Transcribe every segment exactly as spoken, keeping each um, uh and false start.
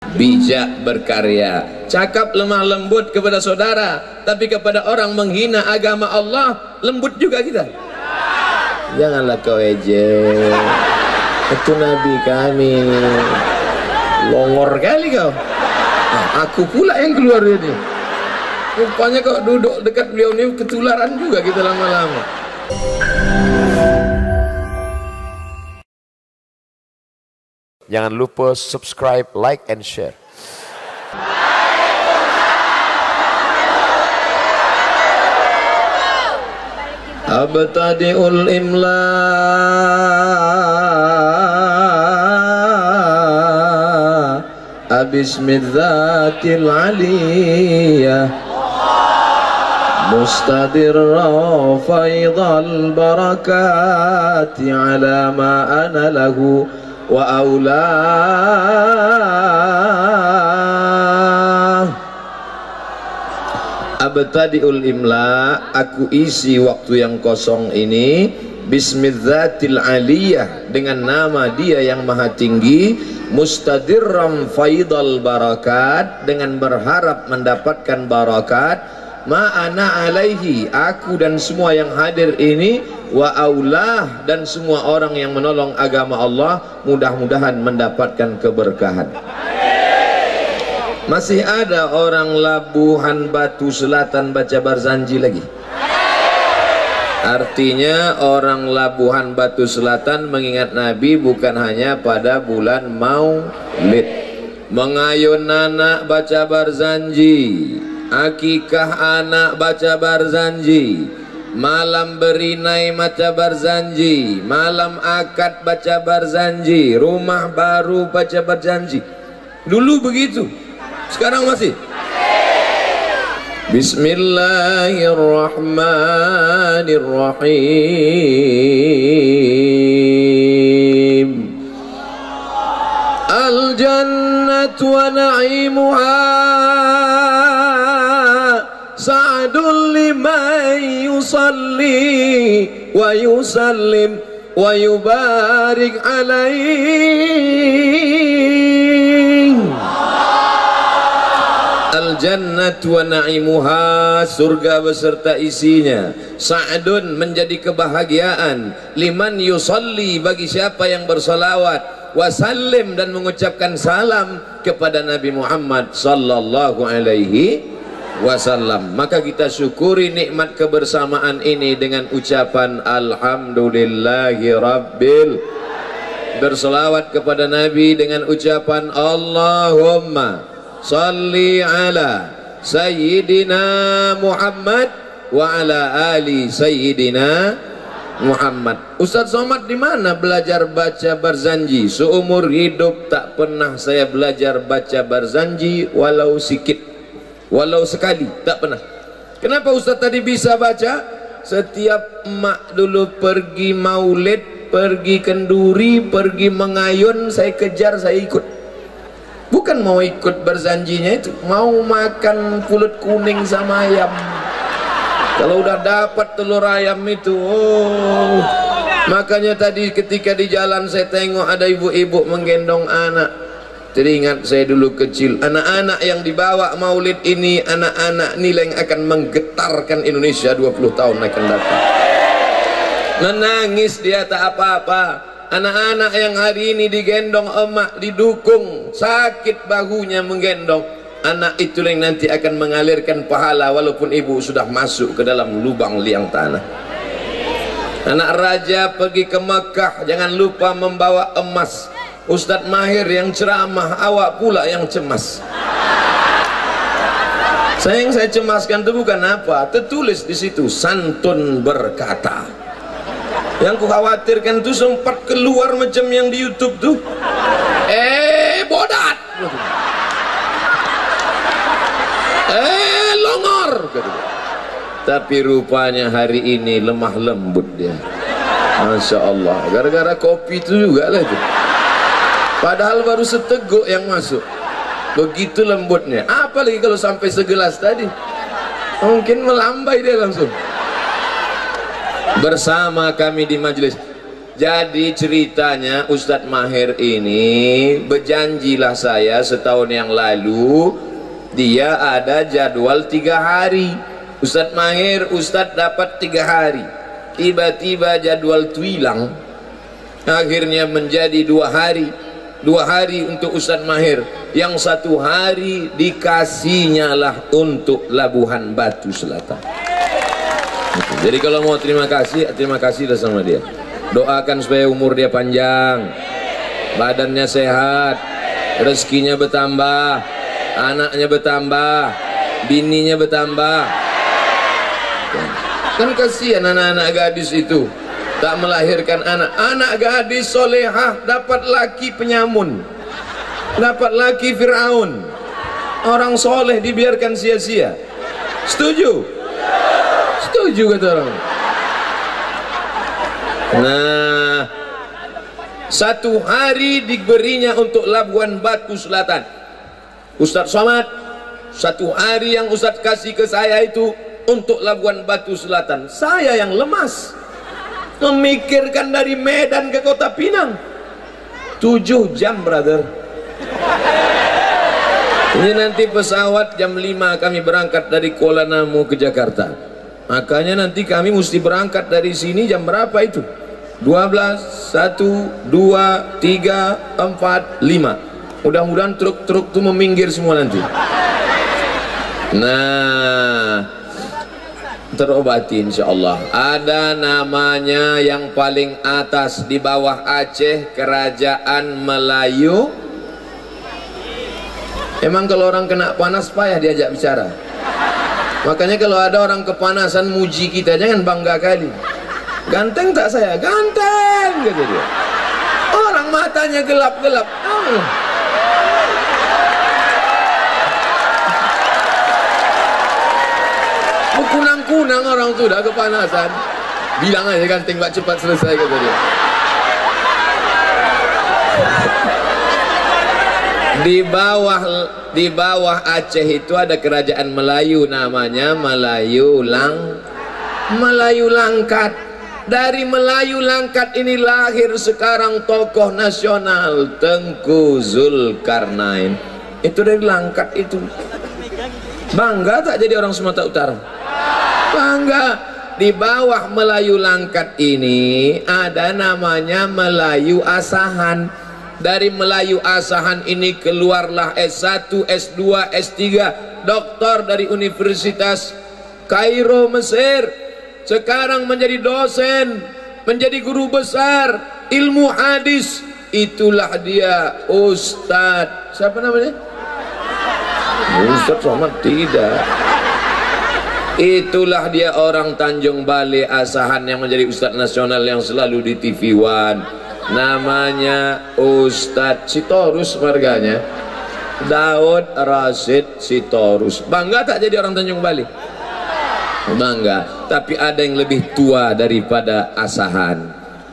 bijak berkarya, cakap lemah lembut kepada saudara, tapi kepada orang menghina agama Allah lembut juga kita. Janganlah kau ejek, itu Nabi kami, longor kali kau. Nah, aku pula yang keluar ini. Rupanya kau duduk dekat beliau ini ketularan juga kita lama-lama. Jangan lupa subscribe, like, and share. Abtadi'ul imla abismidzatil aliyah mustadirra faidal barakati ala ma ana lahu wa aulah. Abtadi'ul imla, aku isi waktu yang kosong ini bismidzatil aliyah, dengan nama dia yang maha tinggi, mustadirram faidal barakat, dengan berharap mendapatkan barakat, ma'ana alaihi, aku dan semua yang hadir ini, wa aulah, dan semua orang yang menolong agama Allah mudah-mudahan mendapatkan keberkahan. Masih ada orang Labuhan Batu Selatan baca Barzanji lagi? Artinya orang Labuhan Batu Selatan mengingat Nabi bukan hanya pada bulan Maulid, mengayun anak baca Barzanji, akikah anak baca Barzanji, malam berinai baca Barzanji, malam akad baca Barzanji, rumah baru baca Barzanji. Dulu begitu, sekarang masih. Bismillahirrahmanirrahim. Al-jannatu wa na'imuha sa'adun liman yusalli wa yusallim wa yubarik alaih. Al-jannat wa na'imuha, surga beserta isinya, sa'adun, menjadi kebahagiaan, liman yusalli, bagi siapa yang bersalawat, wasallim, dan mengucapkan salam kepada Nabi Muhammad sallallahu alaihi wasallam. Maka kita syukuri nikmat kebersamaan ini dengan ucapan alhamdulillahi rabbil, berselawat kepada Nabi dengan ucapan Allahumma salli ala sayyidina Muhammad wa ala ali sayyidina Muhammad. Ustaz Somad di mana belajar baca Barzanji? Seumur hidup tak pernah saya belajar baca Barzanji walau sikit, walau sekali, tak pernah. Kenapa Ustaz tadi bisa baca? Setiap emak dulu pergi maulid, pergi kenduri, pergi mengayun, saya kejar, saya ikut. Bukan mau ikut Barzanjinya itu, mau makan pulut kuning sama ayam. Kalau udah dapat telur ayam itu, oh. Makanya tadi ketika di jalan saya tengok ada ibu-ibu menggendong anak. Teringat saya dulu kecil, anak-anak yang dibawa maulid ini, anak-anak nilai yang akan menggetarkan Indonesia dua puluh tahun akan datang. Menangis dia tak apa-apa. Anak-anak yang hari ini digendong emak, didukung, sakit bahunya menggendong, anak itu yang nanti akan mengalirkan pahala walaupun ibu sudah masuk ke dalam lubang liang tanah. Anak raja pergi ke Mekah, jangan lupa membawa emas. Ustadz Mahir yang ceramah, awak pula yang cemas. Saya yang saya cemaskan itu bukan apa, tertulis di situ santun berkata. Yang ku khawatirkan tuh sempat keluar macam yang di YouTube tuh, eh bodat, eh longor. Tapi rupanya hari ini lemah lembut dia, Masya Allah. Gara-gara kopi itu juga lah itu. Padahal baru seteguk yang masuk, begitu lembutnya. Apalagi kalau sampai segelas tadi, mungkin melambai dia langsung. Bersama kami di majelis, Jadi ceritanya Ustadz Mahir ini berjanjilah saya setahun yang lalu dia ada jadwal tiga hari. Ustadz Mahir, Ustadz dapat tiga hari. Tiba-tiba jadwal itu hilang. Akhirnya menjadi dua hari. Dua hari untuk Ustadz Mahir. Yang satu hari dikasihnya lah untuk Labuhan Batu Selatan. Jadi kalau mau terima kasih, terima kasihlah sama dia. Doakan supaya umur dia panjang, badannya sehat, rezekinya bertambah, anaknya bertambah, bininya bertambah. Kan kasihan anak-anak gadis itu tak melahirkan anak. Anak gadis solehah dapat laki penyamun, dapat laki Fir'aun. Orang soleh dibiarkan sia-sia. Setuju? Setuju kata orang. Nah, satu hari diberinya untuk Labuhan Batu Selatan. Ustadz Somad, satu hari yang Ustadz kasih ke saya itu untuk Labuhan Batu Selatan. Saya yang lemas memikirkan dari Medan ke Kota Pinang tujuh jam, brother. Ini nanti pesawat jam lima kami berangkat dari Kuala Namu ke Jakarta. Makanya nanti kami mesti berangkat dari sini jam berapa itu? dua belas, satu, dua, tiga, empat, lima. Mudah-mudahan truk-truk itu meminggir semua nanti. Nah, terobati insya Allah. Ada namanya yang paling atas di bawah Aceh, Kerajaan Melayu. Emang kalau orang kena panas payah diajak bicara. Makanya kalau ada orang kepanasan muji kita, jangan bangga kali. Ganteng tak saya? Ganteng, gitu dia. Orang matanya gelap-gelap. Oh. Kunang-kunang orang tuh udah kepanasan. Bilang aja ganteng, pak, cepat selesai, kata dia. Di bawah di bawah Aceh itu ada kerajaan Melayu, namanya Melayu Lang Melayu Langkat. Dari Melayu Langkat ini lahir sekarang tokoh nasional Tengku Zulkarnain. Itu dari Langkat itu. Bangga tak jadi orang Sumatera Utara? Bangga. Di bawah Melayu Langkat ini ada namanya Melayu Asahan. Dari Melayu Asahan ini keluarlah S satu, S dua, S tiga, doktor dari Universitas Kairo, Mesir. Sekarang menjadi dosen, menjadi guru besar ilmu hadis. Itulah dia Ustadz, siapa namanya? Ustadz Somad tidak. Itulah dia orang Tanjung Balai Asahan yang menjadi Ustadz nasional yang selalu di T V One. Namanya Ustadz Sitorus marganya, Daud Rashid Sitorus. Bangga tak jadi orang Tanjung Balai? Bangga. Tapi ada yang lebih tua daripada Asahan.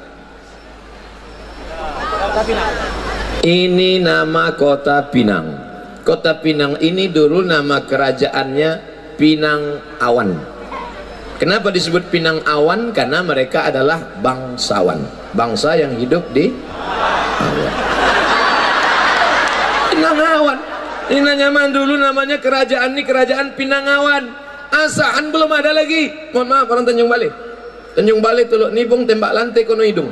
Ini nama Kota Pinang. Kota Pinang ini dulu nama kerajaannya Pinang Awan. Kenapa disebut Pinang Awan? Karena mereka adalah bangsawan, bangsa yang hidup di awan. Pinang Awan. Ini zaman dulu namanya kerajaan ini kerajaan Pinang Awan. Asahan belum ada lagi. Mohon maaf orang Tanjung Balai. Tanjung Balai Teluk Nibung tembak lantai kono hidung.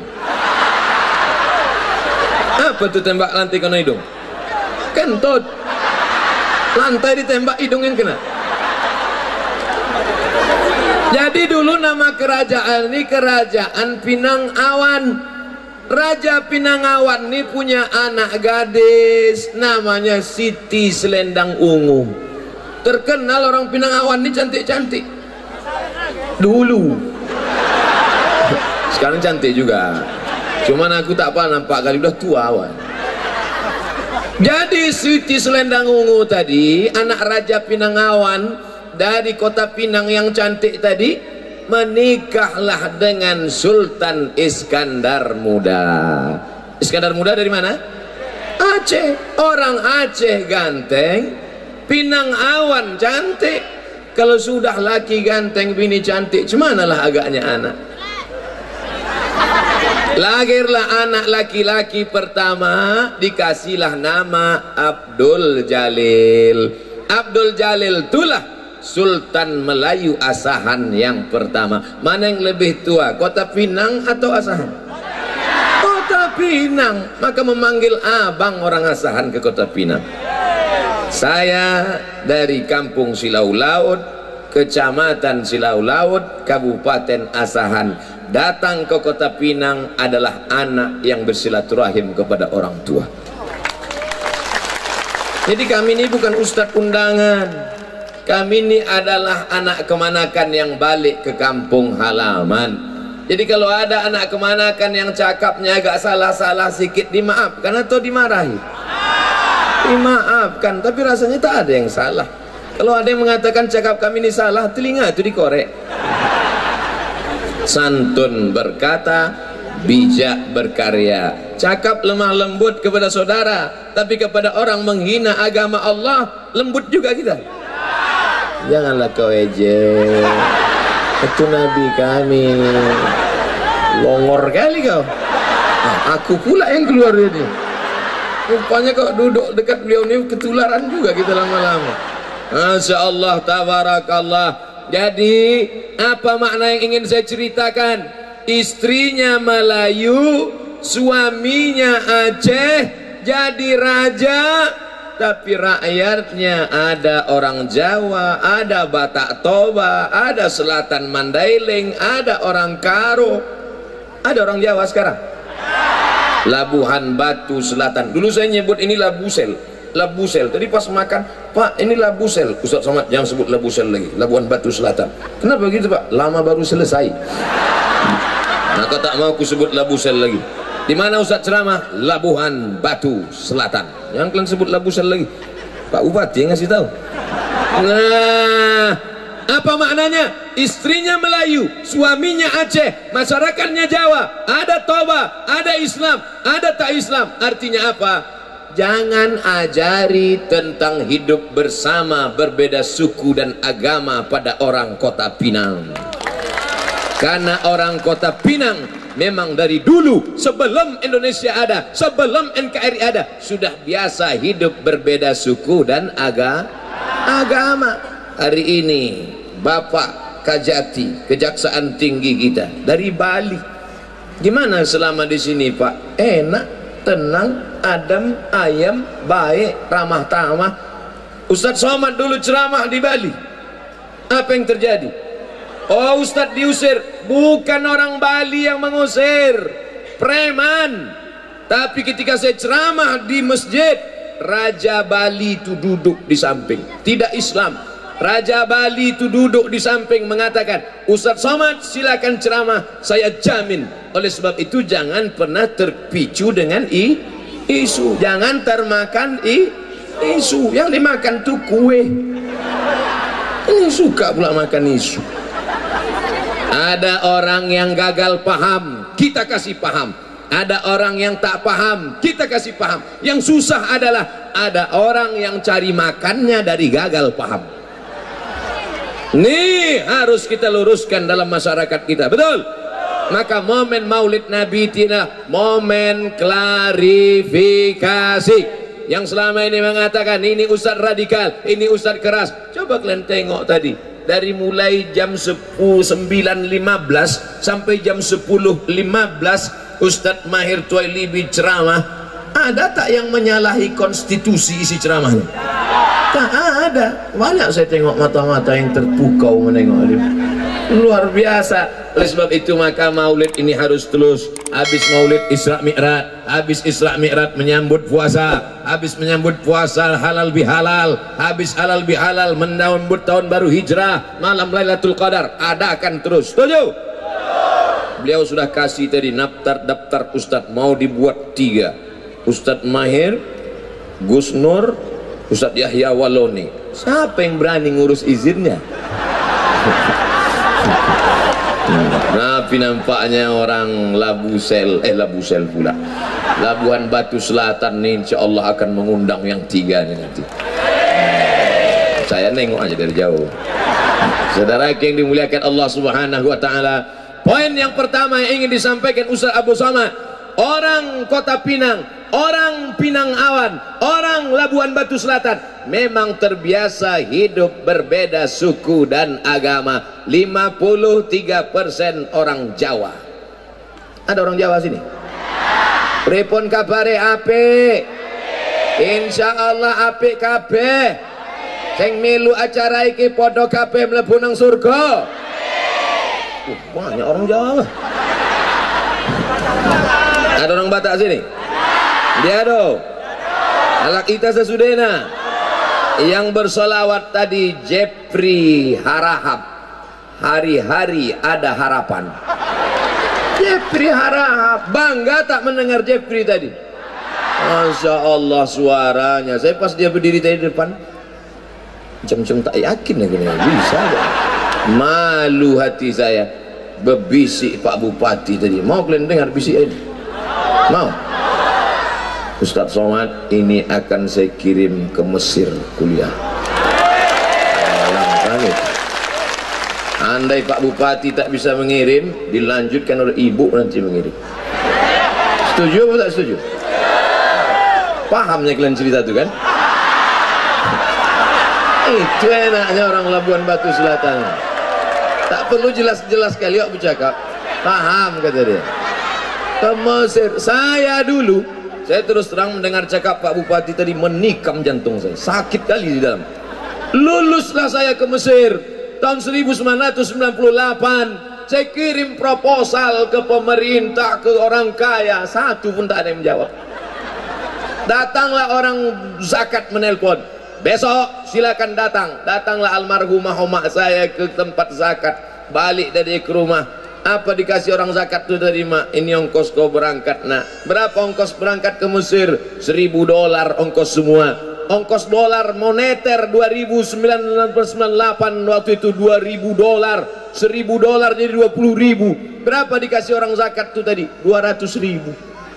Apa tuh tembak lantai kono hidung? Kentut. Lantai ditembak, hidung yang kena. Jadi dulu nama kerajaan ini kerajaan Pinang Awan. Raja Pinang Awan ini punya anak gadis namanya Siti Selendang Ungu. Terkenal orang Pinang Awan ini cantik-cantik dulu. Sekarang cantik juga, cuman aku tak apa nampak kali udah tua awan. Jadi Siti Selendang Ungu tadi, anak Raja Pinang Awan dari Kota Pinang yang cantik tadi, menikahlah dengan Sultan Iskandar Muda. Iskandar Muda dari mana? Aceh. Orang Aceh ganteng, Pinang Awan cantik. Kalau sudah laki ganteng, bini cantik, cemanalah agaknya anak. Lahirlah anak laki-laki pertama, dikasihlah nama Abdul Jalil. Abdul Jalil itulah Sultan Melayu Asahan yang pertama. Mana yang lebih tua, Kota Pinang atau Asahan? Kota Pinang. Maka memanggil abang orang Asahan ke Kota Pinang. Saya dari Kampung Silau Laut, Kecamatan Silau Laut, Kabupaten Asahan, datang ke Kota Pinang adalah anak yang bersilaturahim kepada orang tua. Jadi kami ini bukan ustadz undangan, kami ini adalah anak kemanakan yang balik ke kampung halaman. Jadi kalau ada anak kemanakan yang cakapnya agak salah-salah sedikit, dimaafkan atau dimarahi? Dimaafkan, tapi rasanya tak ada yang salah. Kalau ada yang mengatakan cakap kami ini salah, telinga itu dikorek. Santun berkata, bijak berkarya. Cakap lemah lembut kepada saudara, tapi kepada orang menghina agama Allah, lembut juga kita. Janganlah kau ejek, itu Nabi kami. Longor kali kau. Nah, aku pula yang keluar ini. Rupanya kok duduk dekat beliau ini ketularan juga kita lama-lama. Masya Allah, tabarakallah. Jadi apa makna yang ingin saya ceritakan? Istrinya Melayu, suaminya Aceh, jadi raja, tapi rakyatnya ada orang Jawa, ada Batak Toba, ada Selatan Mandailing, ada orang Karo, ada orang Jawa sekarang. Labuhan Batu Selatan. Dulu saya nyebut ini Labusel, Labusel. Tadi pas makan, Pak ini Labusel. Ustaz Somad jangan sebut Labusel lagi, Labuhan Batu Selatan. Kenapa begitu Pak? Lama baru selesai. Maka tak mau aku sebut Labusel lagi. Di mana Ustaz ceramah? Labuhan Batu Selatan. Jangan kalian sebut Labusel lagi. Pak Bupati yang ngasih tahu. Nah, apa maknanya? Istrinya Melayu, suaminya Aceh, masyarakatnya Jawa, ada Toba, ada Islam, ada tak Islam. Artinya apa? Jangan ajari tentang hidup bersama berbeda suku dan agama pada orang Kota Pinang. Karena orang Kota Pinang memang dari dulu, sebelum Indonesia ada, sebelum N K R I ada, sudah biasa hidup berbeda suku dan aga, agama. Hari ini Bapak Kajati, Kejaksaan Tinggi kita dari Bali. Gimana selama di sini Pak? Enak, tenang, adem, ayam, baik, ramah tamah. Ustadz Somad dulu ceramah di Bali. Apa yang terjadi? Oh, Ustadz diusir. Bukan orang Bali yang mengusir, preman. Tapi ketika saya ceramah di masjid, Raja Bali itu duduk di samping, tidak Islam. Raja Bali itu duduk di samping mengatakan, Ustadz Somad silakan ceramah, saya jamin. Oleh sebab itu jangan pernah terpicu dengan i, isu, jangan termakan i, isu. Yang dimakan tuh kue. Ini suka pula makan isu. Ada orang yang gagal paham, kita kasih paham. Ada orang yang tak paham, kita kasih paham. Yang susah adalah ada orang yang cari makannya dari gagal paham. Ini harus kita luruskan dalam masyarakat kita, betul? Maka momen Maulid Nabi tidak momen klarifikasi. Yang selama ini mengatakan ini ustadz radikal, ini ustadz keras. Coba kalian tengok tadi, dari mulai jam sepuluh sembilan lima belas sampai jam sepuluh lima belas Ustadz Mahir Tuwailibi ceramah. Ada tak yang menyalahi konstitusi isi ceramahnya? Tak ada. Banyak saya tengok mata-mata yang terpukau menengok dia. Luar biasa. Oleh sebab itu maka maulid ini harus terus. Habis maulid Isra Mi'raj, habis Isra Mi'raj menyambut puasa, habis menyambut puasa halal bihalal, habis halal bihalal menyambut tahun baru hijrah, malam Lailatul Qadar, adakan terus. Setuju? Beliau sudah kasih tadi daftar-daftar ustadz, mau dibuat tiga. Ustadz Mahir, Gus Nur, Ustadz Yahya Waloni. Siapa yang berani ngurus izinnya? Tapi nampaknya orang Labusel, eh Labusel pula, Labuhan Batu Selatan nih insya Allah akan mengundang yang tiga nih nanti. Saya nengok aja dari jauh. Saudara yang dimuliakan Allah Subhanahu Wa Taala, Poin yang pertama yang ingin disampaikan Ustaz Abu Samad, orang Kota Pinang, orang Pinang Awan, orang Labuan Batu Selatan memang terbiasa hidup berbeda suku dan agama. Lima puluh tiga persen orang Jawa. Ada orang Jawa sini? Pripun kabare apik? Insyaallah apik kabeh. Sing milu acara iki padha kabeh mlebu nang surga. Uh, banyak orang Jawa. Ada orang Batak sini? Dia do. Alak kita sesudena. Yang bersolawat tadi Jeffrey Harahap. Hari-hari ada harapan. Jeffrey Harahap. Bangga tak mendengar Jeffrey tadi? Masya Allah suaranya. Saya pas dia berdiri tadi di depan, macam-macam tak yakin lagi nih. Bisa gak? Malu hati saya. Bebisik Pak Bupati tadi. Mau kalian dengar bisik ini? Mau? Ustaz Somad, ini akan saya kirim ke Mesir kuliah. Andai Pak Bupati tak bisa mengirim, dilanjutkan oleh ibu nanti mengirim. Setuju atau tak setuju? Pahamnya kalian cerita itu kan? Itu enaknya orang Labuan Batu Selatan. Tak perlu jelas-jelas kali yuk bercakap. Paham kata dia. Ke Mesir. Saya dulu, saya terus terang mendengar cakap Pak Bupati tadi, menikam jantung saya. Sakit kali di dalam. Luluslah saya ke Mesir tahun seribu sembilan ratus sembilan puluh delapan. Saya kirim proposal ke pemerintah, ke orang kaya, satu pun tak ada yang menjawab. Datanglah orang zakat menelpon, besok silakan datang. Datanglah almarhumah omak saya ke tempat zakat. Balik dari ke rumah, apa dikasih orang zakat itu dari mak? Ini ongkos kau berangkat nak. Berapa ongkos berangkat ke Mesir? Seribu dolar ongkos semua. Ongkos dolar moneter dua ribu sembilan ratus sembilan puluh delapan waktu itu dua ribu dolar. Seribu dolar jadi dua puluh ribu. Berapa dikasih orang zakat itu tadi? Dua ratus ribu.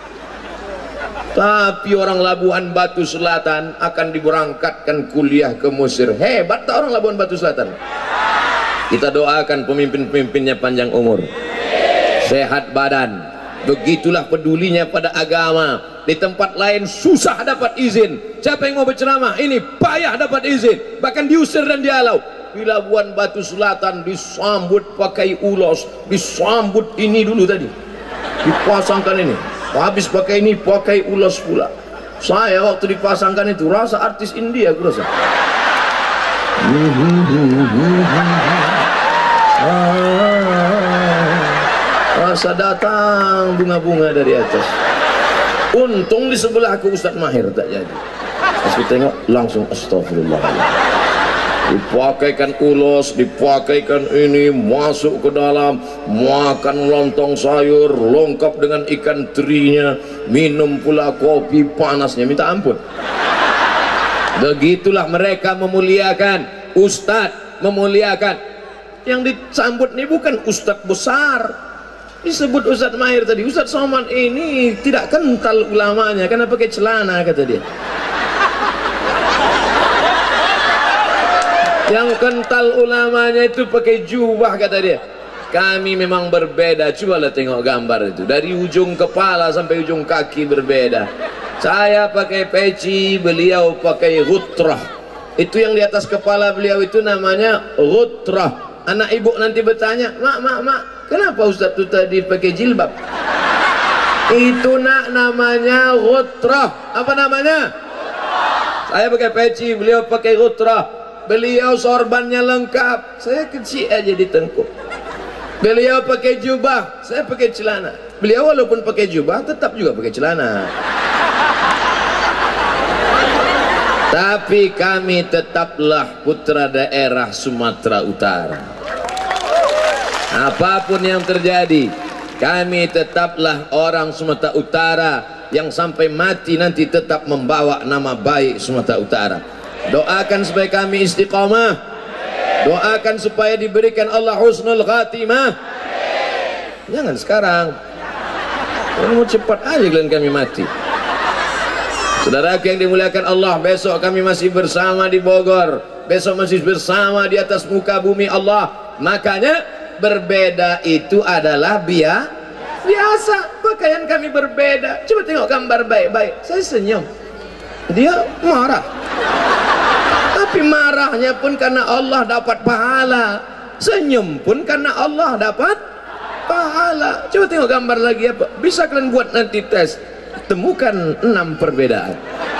Tapi orang Labuan Batu Selatan akan diberangkatkan kuliah ke Mesir. Hebat tak orang Labuan Batu Selatan? Kita doakan pemimpin-pemimpinnya panjang umur, sehat badan. Begitulah pedulinya pada agama. Di tempat lain susah dapat izin. Siapa yang mau berceramah ini payah dapat izin, bahkan diusir dan dihalau. Di Labuan Batu Selatan disambut pakai ulos, disambut ini dulu tadi, dipasangkan ini. Habis pakai ini pakai ulos pula. Saya waktu dipasangkan itu rasa artis India aku rasa. Rasa datang bunga-bunga dari atas. Untung di sebelah aku Ustaz Mahir tak jadi. Pas aku tengok langsung astagfirullah. Dipakaikan ulos, dipakaikan ini, masuk ke dalam, makan lontong sayur lengkap dengan ikan terinya, minum pula kopi panasnya minta ampun. Begitulah mereka memuliakan ustadz, memuliakan. Yang disambut ini bukan ustadz besar, disebut Ustadz Mahir tadi. Ustadz Somad ini tidak kental ulamanya karena pakai celana kata dia. Yang kental ulamanya itu pakai jubah kata dia. Kami memang berbeda. Cobalah tengok gambar itu, dari ujung kepala sampai ujung kaki berbeda. Saya pakai peci, beliau pakai ghutrah. Itu yang di atas kepala beliau itu namanya ghutrah. Anak ibu nanti bertanya, mak mak mak kenapa Ustaz itu tadi pakai jilbab? Itu nak namanya ghutrah. Apa namanya? Saya pakai peci, beliau pakai ghutrah. Beliau sorbannya lengkap, saya kecil aja di tengkuk. Beliau pakai jubah, saya pakai celana. Beliau walaupun pakai jubah tetap juga pakai celana. Tapi kami tetaplah putra daerah Sumatera Utara. Apapun yang terjadi, kami tetaplah orang Sumatera Utara yang sampai mati nanti tetap membawa nama baik Sumatera Utara. Doakan supaya kami istiqamah, doakan supaya diberikan Allah husnul khatimah. Jangan sekarang, mau cepat aja kalian kami mati. Saudara yang dimuliakan Allah, besok kami masih bersama di Bogor, besok masih bersama di atas muka bumi Allah. Makanya berbeda itu adalah biasa. Biasa, pakaian kami berbeda. Coba tengok gambar baik-baik. Saya senyum, dia marah. Tapi marahnya pun karena Allah dapat pahala, senyum pun karena Allah dapat pahala. Coba tengok gambar lagi apa. Bisa kalian buat nanti tes, temukan enam perbedaan.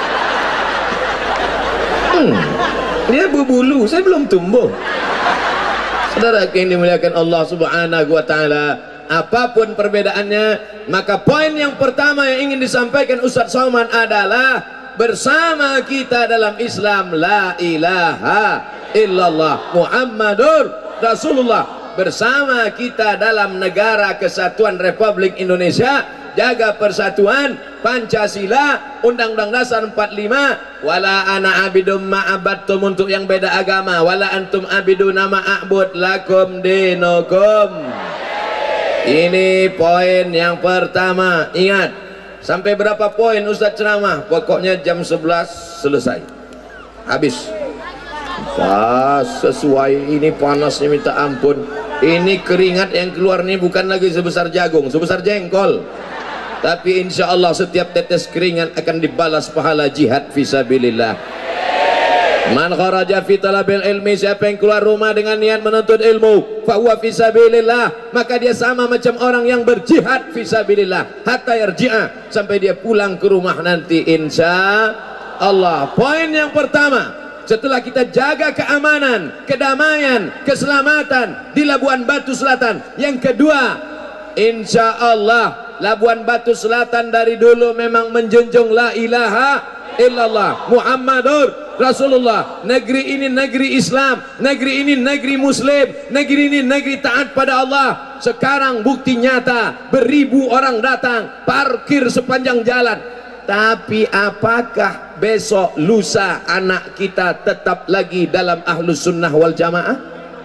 Hmm, dia berbulu, saya belum tumbuh. Saudara yang dimuliakan Allah Subhanahu wa taala, apapun perbedaannya, maka poin yang pertama yang ingin disampaikan Ustaz Somad adalah bersama kita dalam Islam la ilaha illallah Muhammadur Rasulullah. Bersama kita dalam negara kesatuan Republik Indonesia, jaga persatuan, Pancasila, Undang-Undang Dasar empat puluh lima, wala ana abidum ma'abadtum, untuk yang beda agama, wala antum abiduna ma'abud lakum dinukum. Ini poin yang pertama. Ingat, sampai berapa poin Ustaz ceramah? Pokoknya jam sebelas selesai, habis. Pas sesuai, ini panasnya minta ampun. Ini keringat yang keluar nih bukan lagi sebesar jagung, sebesar jengkol. Tapi insya Allah setiap tetes keringat akan dibalas pahala jihad fisabilillah. Man kharaja fi talabil ilmi, siapa yang keluar rumah dengan niat menuntut ilmu, fa huwa fisabilillah, maka dia sama macam orang yang berjihad fisabilillah hatta yarji'a, sampai dia pulang ke rumah nanti insya Allah. Poin yang pertama, setelah kita jaga keamanan, kedamaian, keselamatan di Labuan Batu Selatan. Yang kedua, insya Allah Labuan Batu Selatan dari dulu memang menjunjung la ilaha illallah Muhammadur Rasulullah. Negeri ini negeri Islam, negeri ini negeri Muslim, negeri ini negeri taat pada Allah. Sekarang bukti nyata, beribu orang datang, parkir sepanjang jalan. Tapi apakah besok lusa anak kita tetap lagi dalam ahlus sunnah wal jamaah?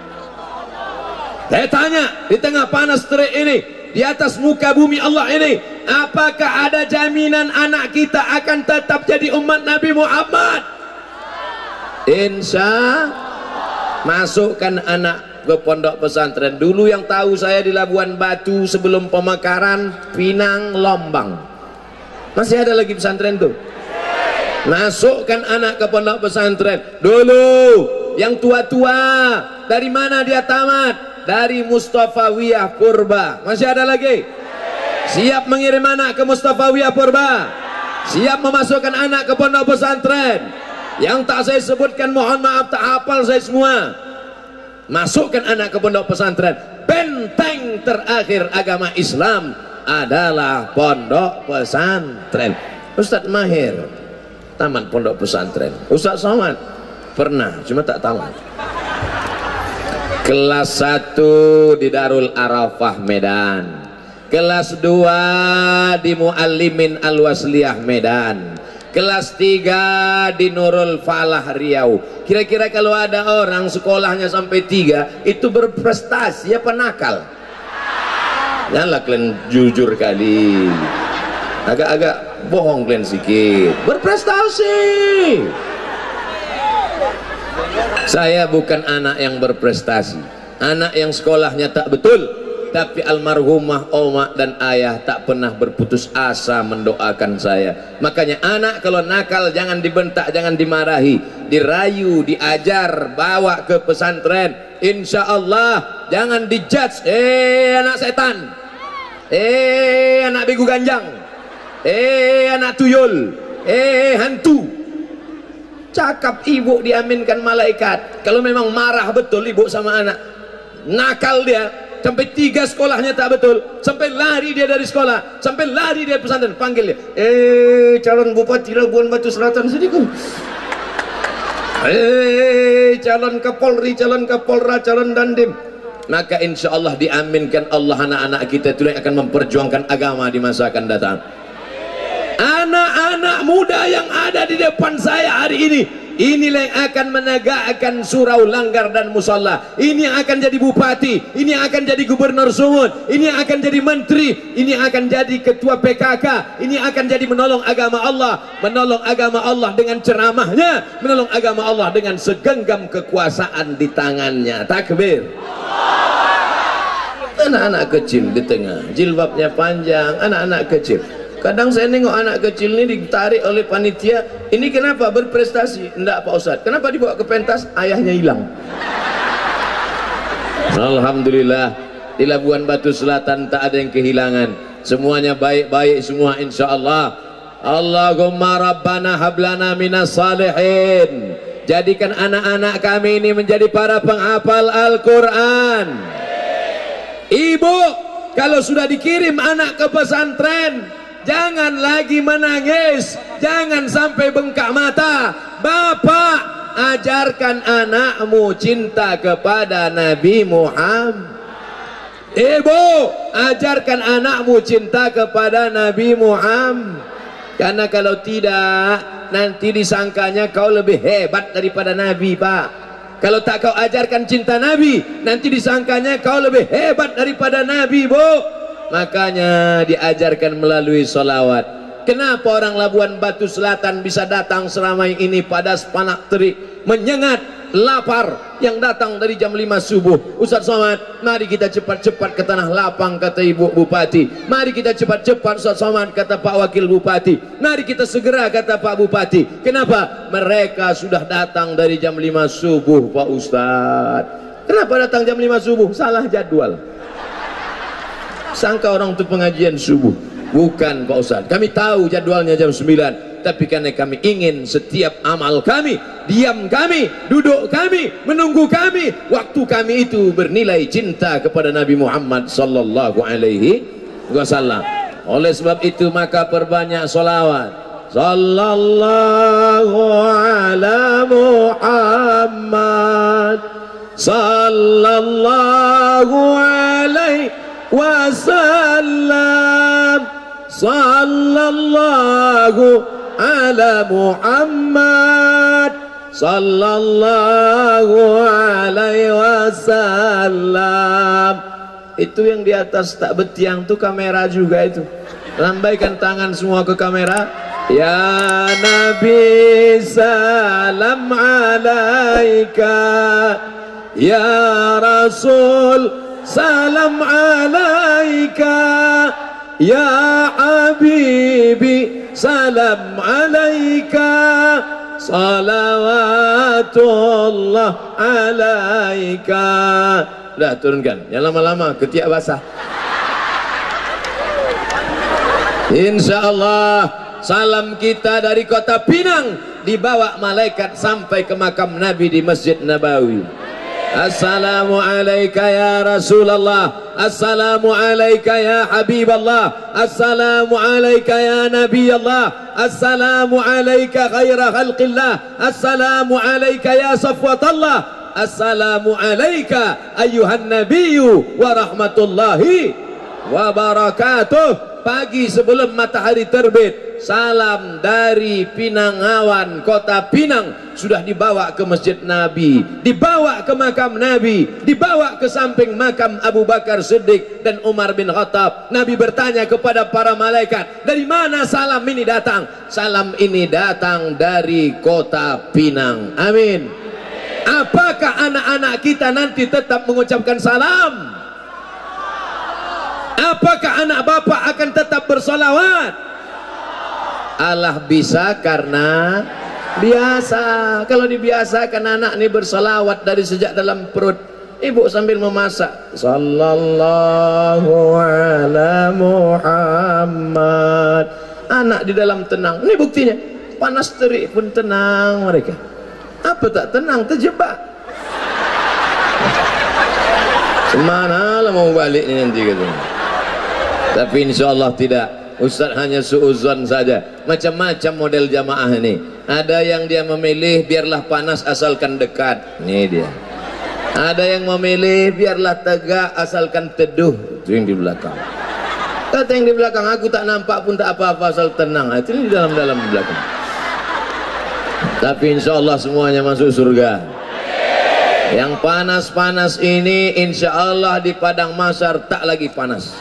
Saya tanya, di tengah panas terik ini, di atas muka bumi Allah ini, apakah ada jaminan anak kita akan tetap jadi umat Nabi Muhammad? Insya masukkan anak ke pondok pesantren. Dulu yang tahu saya di Labuan Batu sebelum pemekaran, Pinang, Lombang, masih ada lagi pesantren tuh. Masukkan anak ke pondok pesantren. Dulu yang tua-tua, dari mana dia tamat? Dari Mustafawiyah Purba. Masih ada lagi? Siap mengirim anak ke Mustafawiyah Purba? Siap memasukkan anak ke pondok pesantren? Yang tak saya sebutkan mohon maaf, tak hafal saya semua. Masukkan anak ke pondok pesantren. Benteng terakhir agama Islam adalah pondok pesantren. Ustadz Mahir tamat pondok pesantren. Ustadz Somad pernah, cuma tak tahu. Kelas satu di Darul Arafah Medan, kelas dua di Muallimin Al-Wasliyah Medan, kelas tiga di Nurul Falah Riau. Kira-kira kalau ada orang sekolahnya sampai tiga itu berprestasi apa nakal? Janganlah kalian jujur kali, agak-agak bohong kalian sedikit. Berprestasi. Saya bukan anak yang berprestasi, anak yang sekolahnya tak betul, tapi almarhumah oma dan ayah tak pernah berputus asa mendoakan saya. Makanya anak kalau nakal jangan dibentak, jangan dimarahi, dirayu, diajar, bawa ke pesantren. Insya Allah jangan dijudge, eh anak setan, eh anak begu ganjang, eh anak tuyul, eh hantu. Cakap ibu diaminkan malaikat. Kalau memang marah betul ibu sama anak, nakal dia sampai tiga sekolahnya tak betul, sampai lari dia dari sekolah, sampai lari dia pesantren, panggil dia, eh calon bupati Labuan Batu Selatan sedikit, eh calon kapolri, calon kapolra, calon dandim. Maka insya Allah diaminkan Allah, anak-anak kita itu yang akan memperjuangkan agama di masa akan datang. Anak-anak muda yang ada di depan saya hari ini, inilah yang akan menegakkan surau Langgar dan Musalla. Ini yang akan jadi bupati, ini yang akan jadi gubernur Sumut, ini yang akan jadi menteri, ini yang akan jadi ketua P K K, ini yang akan jadi menolong agama Allah, menolong agama Allah dengan ceramahnya, menolong agama Allah dengan segenggam kekuasaan di tangannya. Takbir. anak-anak kecil di tengah, jilbabnya panjang, anak-anak kecil. Kadang saya nengok anak kecil ini ditarik oleh panitia, ini kenapa berprestasi? Enggak Pak Ustadz, kenapa dibawa ke pentas? Ayahnya hilang. Alhamdulillah, di Labuan Batu Selatan tak ada yang kehilangan, semuanya baik-baik semua insya Allah. Allahumma rabbana hablana minas salihin, jadikan anak-anak kami ini menjadi para penghafal Al-Quran. Ibu, kalau sudah dikirim anak ke pesantren, jangan lagi menangis, jangan sampai bengkak mata. Bapak, ajarkan anakmu cinta kepada Nabi Muhammad. Ibu, ajarkan anakmu cinta kepada Nabi Muhammad. Karena kalau tidak, nanti disangkanya kau lebih hebat daripada Nabi, Pak. Kalau tak kau ajarkan cinta Nabi, nanti disangkanya kau lebih hebat daripada Nabi, Bu. Makanya diajarkan melalui sholawat. Kenapa orang Labuan Batu Selatan bisa datang selama ini pada panas terik, menyengat, lapar, yang datang dari jam lima subuh? Ustaz Somad, mari kita cepat-cepat ke Tanah Lapang, kata Ibu Bupati. Mari kita cepat-cepat Ustaz Somad, kata Pak Wakil Bupati. Mari kita segera, kata Pak Bupati. Kenapa? Mereka sudah datang dari jam lima subuh, Pak Ustaz. Kenapa datang jam lima subuh? Salah jadwal. Sangka orang itu pengajian subuh. Bukan Pak Ustaz, kami tahu jadwalnya jam sembilan, tapi karena kami ingin setiap amal kami, diam kami, duduk kami, menunggu kami, waktu kami itu bernilai cinta kepada Nabi Muhammad sallallahu alaihi wasallam. Oleh sebab itu maka perbanyak solawat. Sallallahu ala Muhammad, sallallahu alaihi wasallam, sallallahu ala Muhammad, sallallahu alaihi wasallam. Itu yang di atas tak betiang tuh kamera juga itu. Lambaikan tangan semua ke kamera. Ya Nabi salam alaika, ya Rasul salam alaika, ya Habibi salam alaika, salawatullah alaika. Udah turunkan, jangan lama-lama ketiak basah. Insya Allah salam kita dari kota Pinang dibawa malaikat sampai ke makam Nabi di Masjid Nabawi. Assalamu alayka ya Rasulullah, assalamu alayka ya Habiballah, assalamu alayka ya Nabi Allah, assalamu alayka khaira khalqillah, assalamu alayka ya Safwatallah, assalamu alayka ayyuhan nabiyyu wa rahmatullahi wa barakatuh. Pagi sebelum matahari terbit, salam dari Pinangawan, kota Pinang, sudah dibawa ke Masjid Nabi, dibawa ke makam Nabi, dibawa ke samping makam Abu Bakar Siddiq dan Umar bin Khattab. Nabi bertanya kepada para malaikat, dari mana salam ini datang? Salam ini datang dari kota Pinang. Amin. Apakah anak-anak kita nanti tetap mengucapkan salam? Apakah anak bapak akan tetap bersolawat? Allah bisa karena biasa. Kalau dibiasakan anak ini bersolawat dari sejak dalam perut ibu sambil memasak, sallallahu ala Muhammad, anak di dalam tenang. Ini buktinya, panas terik pun tenang mereka. Apa tak tenang? Terjebak. Semana lah mau balik ini nanti gitu. Tapi insya Allah tidak. Ustaz hanya suuzon saja. Macam-macam model jamaah ini. Ada yang dia memilih biarlah panas asalkan dekat. Ini dia. Ada yang memilih biarlah tegak asalkan teduh. Itu yang di belakang. Kata yang di belakang, aku tak nampak pun tak apa-apa asal tenang. Itu di dalam-dalam belakang. Tapi insya Allah semuanya masuk surga. Yang panas-panas ini insya Allah di padang mahsyar tak lagi panas.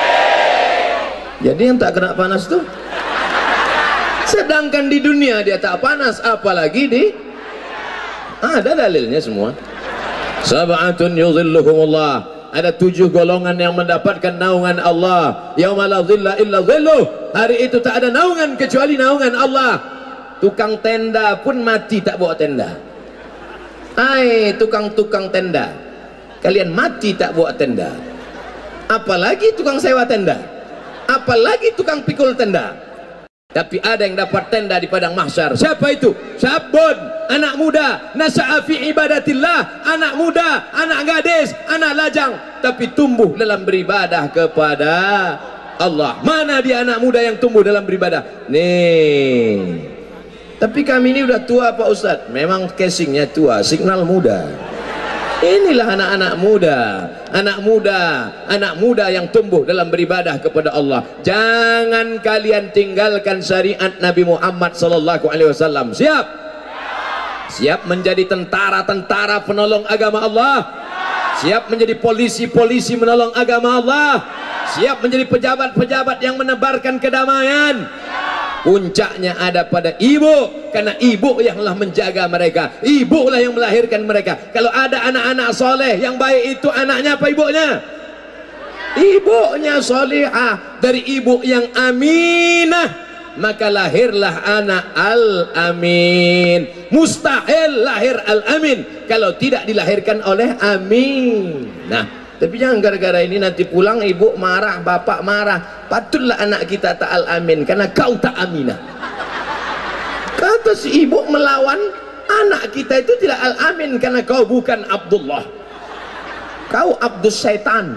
Jadi yang tak kena panas tuh, sedangkan di dunia dia tak panas, apalagi di, ada dalilnya semua. Sab'atun yuzilluhumullah Ada tujuh golongan yang mendapatkan naungan Allah. Yauma la dhilla illa dhilluh. Hari itu tak ada naungan kecuali naungan Allah. Tukang tenda pun mati tak bawa tenda. Hai tukang-tukang tenda, kalian mati tak bawa tenda. Apalagi tukang sewa tenda, apalagi tukang pikul tenda. Tapi ada yang dapat tenda di padang mahsyar. Siapa itu? Syabun, anak muda, nasa'a fi ibadatillah, anak muda, anak gadis, anak lajang, tapi tumbuh dalam beribadah kepada Allah. Mana dia anak muda yang tumbuh dalam beribadah? Nih. Tapi kami ini udah tua Pak Ustadz. Memang casingnya tua, signal muda. Inilah anak-anak muda, anak muda, anak muda yang tumbuh dalam beribadah kepada Allah. Jangan kalian tinggalkan syariat Nabi Muhammad sallallahu alaihi wasallam. Siap? Siap menjadi tentara-tentara penolong agama Allah? Siap menjadi polisi-polisi menolong agama Allah? Siap menjadi pejabat-pejabat yang menebarkan kedamaian? Puncaknya ada pada ibu, karena ibu yang telah menjaga mereka, ibu lah yang melahirkan mereka. Kalau ada anak-anak soleh yang baik, itu anaknya apa ibunya? Ibunya solihah. Dari ibu yang aminah, maka lahirlah anak al-amin. Mustahil lahir al-amin kalau tidak dilahirkan oleh amin. Nah, tapi jangan gara-gara ini nanti pulang ibu marah, bapak marah. Patutlah anak kita tak al-amin karena kau tak aminah. Kata si ibu melawan anak kita itu tidak al-amin karena kau bukan Abdullah, kau Abdus Syaitan.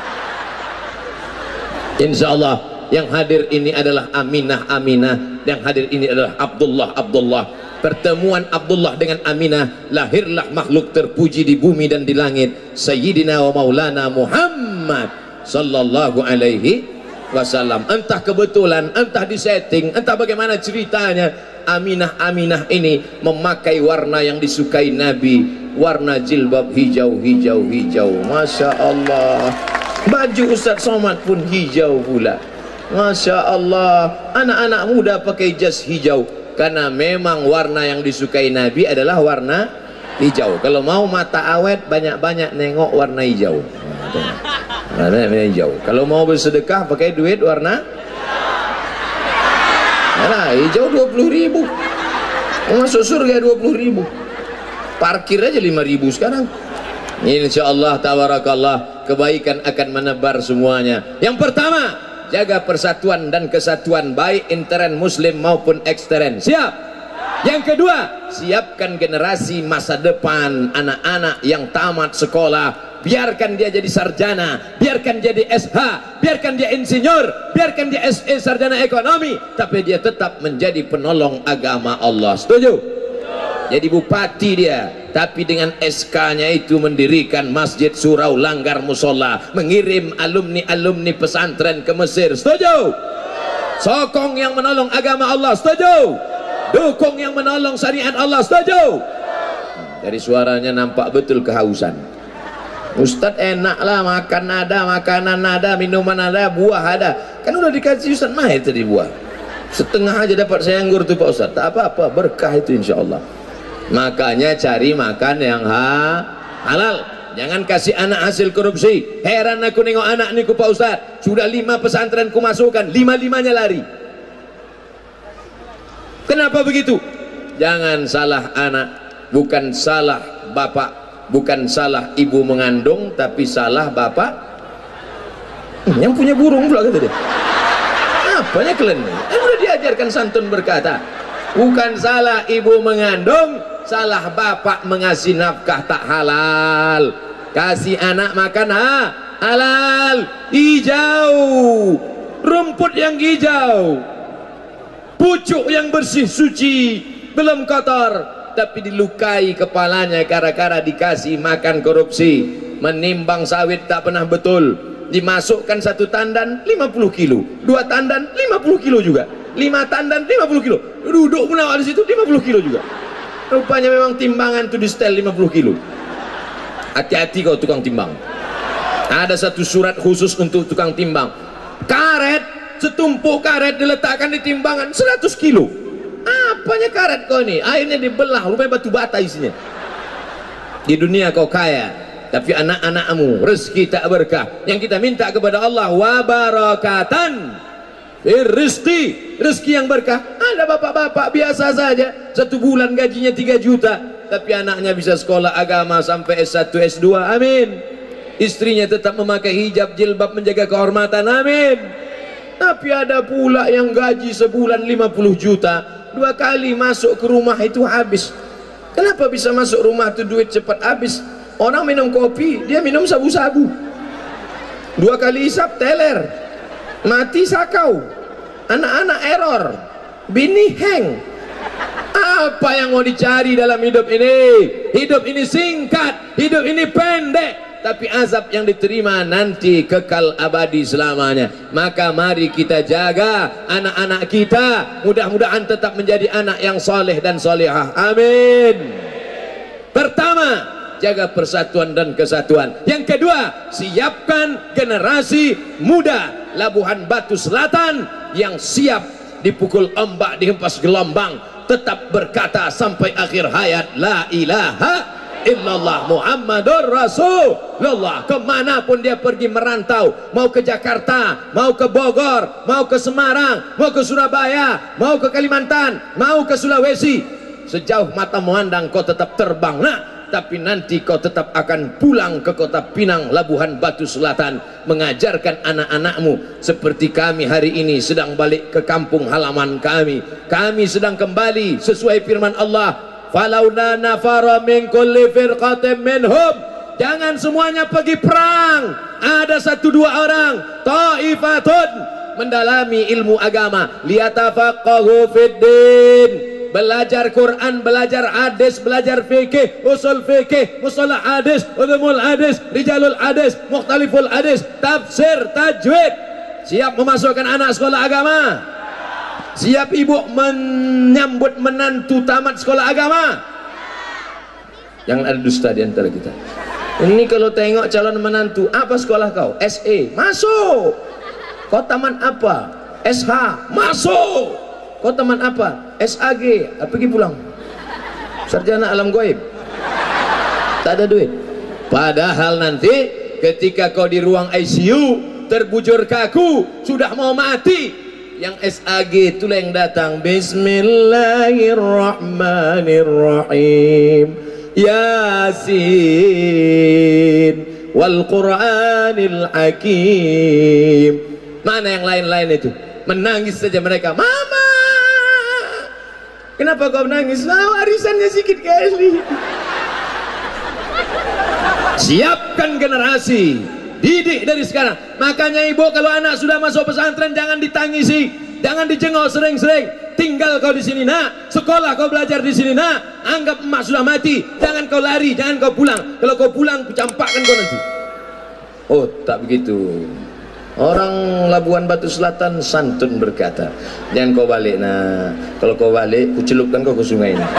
Insya Allah yang hadir ini adalah Aminah Aminah, yang hadir ini adalah Abdullah Abdullah. Pertemuan Abdullah dengan Aminah, lahirlah makhluk terpuji di bumi dan di langit, Sayyidina wa Maulana Muhammad sallallahu alaihi wasallam. Entah kebetulan, entah disetting, entah bagaimana ceritanya, Aminah Aminah ini memakai warna yang disukai Nabi, warna jilbab hijau hijau hijau. Masya Allah. Baju Ustaz Somad pun hijau pula. Masya Allah. Anak-anak muda pakai jas hijau, karena memang warna yang disukai Nabi adalah warna hijau. Kalau mau mata awet, banyak-banyak nengok warna hijau. Warna hijau. Kalau mau bersedekah pakai duit warna nah, hijau dua puluh ribu. Masuk surga dua puluh ribu. Parkir aja lima ribu sekarang. Insya Allah tabarakallah, kebaikan akan menebar semuanya. Yang pertama, jaga persatuan dan kesatuan, baik intern muslim maupun ekstern. Siap? Yang kedua, siapkan generasi masa depan, anak-anak yang tamat sekolah. Biarkan dia jadi sarjana, biarkan dia di S H, biarkan dia insinyur, biarkan dia S E sarjana ekonomi, tapi dia tetap menjadi penolong agama Allah. Setuju? Jadi bupati dia, tapi dengan S K-nya itu mendirikan masjid, surau, langgar, musola, mengirim alumni-alumni pesantren ke Mesir. Setuju? Sokong yang menolong agama Allah. Setuju? Dukung yang menolong syariat Allah. Setuju? Dari suaranya nampak betul kehausan. Ustadz enak lah, makan ada, makanan ada, minuman ada, buah ada. Kan udah dikasih Ustadz Mahir tadi buah. Setengah aja dapat saya anggur tuh Pak Ustadz. Tak apa-apa, berkah itu insya Allah. Makanya cari makan yang ha halal. Jangan kasih anak hasil korupsi. Heran aku nengok anak niku Pak Ustadz. Sudah lima pesantren ku masukkan, lima-limanya lari. Kenapa begitu? Jangan salah anak, bukan salah bapak, bukan salah ibu mengandung, tapi salah bapak. Hmm, yang punya burung pula kata dia. Apanya kalian? Kan udah diajarkan santun berkata, bukan salah ibu mengandung, salah bapak mengasih nafkah tak halal. Kasih anak makan ha halal, hijau, rumput yang hijau, pucuk yang bersih suci, belum kotor, tapi dilukai kepalanya gara-gara dikasih makan korupsi. Menimbang sawit tak pernah betul, dimasukkan satu tandan lima puluh kilo, dua tandan lima puluh kilo juga, lima tandan lima puluh kilo, duduk menawar di situ lima puluh kilo juga. Rupanya memang timbangan itu di setel lima puluh kilo. Hati-hati kau tukang timbang. Ada satu surat khusus untuk tukang timbang. Karet, setumpuk karet diletakkan di timbangan seratus kilo. Apanya karet kau ini? Akhirnya dibelah, rupanya batu bata isinya. Di dunia kau kaya, Tapi anak-anakmu rezeki tak berkah. Yang kita minta kepada Allah, wa barakatan fir rizqi, rezeki yang berkah. Ada bapak-bapak biasa saja, satu bulan gajinya tiga juta, tapi anaknya bisa sekolah agama sampai S satu S dua, amin. Istrinya tetap memakai hijab jilbab menjaga kehormatan, amin. Tapi ada pula yang gaji sebulan lima puluh juta, dua kali masuk ke rumah itu habis. Kenapa bisa masuk rumah itu duit cepat habis? Orang minum kopi, dia minum sabu-sabu, dua kali hisap teler, mati sakau, anak-anak error, bini hang. Apa yang mau dicari dalam hidup ini? Hidup ini singkat, hidup ini pendek, tapi azab yang diterima nanti kekal abadi selamanya. Maka mari kita jaga anak-anak kita, mudah-mudahan tetap menjadi anak yang soleh dan solehah, amin. Pertama, jaga persatuan dan kesatuan. Yang kedua, siapkan generasi muda Labuhan Batu Selatan yang siap dipukul ombak, dihempas gelombang, tetap berkata sampai akhir hayat, la ilaha illallah Muhammadur Rasulullah. Kemanapun dia pergi merantau, mau ke Jakarta, mau ke Bogor, mau ke Semarang, mau ke Surabaya, mau ke Kalimantan, mau ke Sulawesi, sejauh mata memandang kau tetap terbang, nah, tapi nanti kau tetap akan pulang ke kota Pinang, Labuhan Batu Selatan, mengajarkan anak-anakmu seperti kami hari ini sedang balik ke kampung halaman kami. Kami sedang kembali sesuai firman Allah, falauna nafara min kulli firqatin minhum, jangan semuanya pergi perang, ada satu dua orang, taifatun, mendalami ilmu agama, liyatafaqahu fid din, belajar Quran, belajar hadis, belajar fikih, usul fikih, mustalah hadis, ulumul hadis, rijalul hadis, mukhtaliful hadis, tafsir, tajwid. Siap memasukkan anak sekolah agama? Siap ibu menyambut menantu tamat sekolah agama? Jangan ada dusta di antara kita. Ini kalau tengok calon menantu, apa sekolah kau? S E, masuk. Kau tamat apa? S H, masuk. Kau teman apa? S A G, pergi pulang. Sarjana alam goib, tak ada duit. Padahal nanti ketika kau di ruang I C U terbujur kaku, sudah mau mati, yang S A G itulah yang datang, Bismillahirrahmanirrahim, Yasin wal Qur'anil Hakim. Mana yang lain-lain itu? Menangis saja mereka, mama. Kenapa kau menangis? Nah, warisannya sedikit kali. Siapkan generasi, didik dari sekarang. Makanya ibu kalau anak sudah masuk pesantren jangan ditangisi, jangan dijenguk sering-sering. Tinggal kau di sini nak, sekolah kau belajar di sini nak. Anggap emak sudah mati, jangan kau lari, jangan kau pulang. Kalau kau pulang, kucampakkan kau nanti. Oh, tak begitu. Orang Labuhan Batu Selatan santun berkata, jangan kau balik nah, kalau kau balik kucelupkan kau ke sungai ini.